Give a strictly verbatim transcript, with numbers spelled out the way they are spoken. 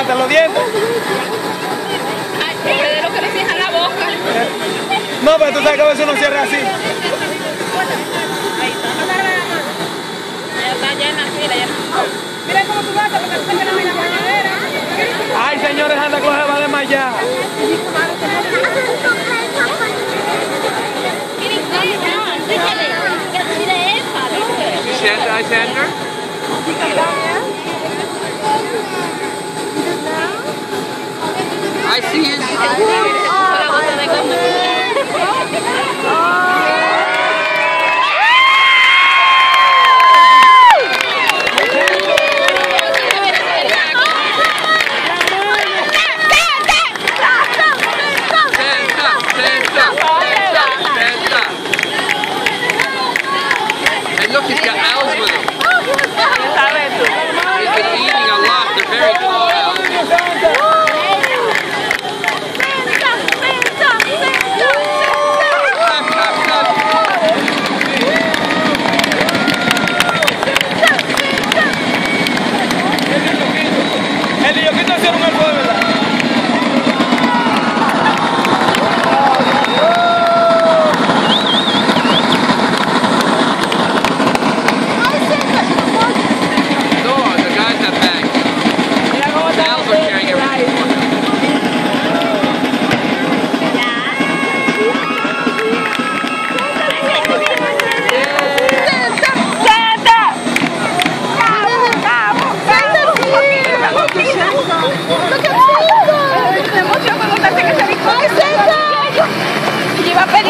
faltan los dientes. Ay, pobre de lo que le cierran la boca. No, pero tú sabes que a veces uno cierra así. Ahí está. Ya está llena, mira, ya. Mira cómo tú vas, porque tú te quedas en la bañadera. Ay, señores, anda que se va a desmayar. Santa, I sent her. I see it. Look, he's got owls with him. He's been eating a lot. They're very claw owls. El niño que está haciendo un alcohol, ¿verdad? Iba a pedir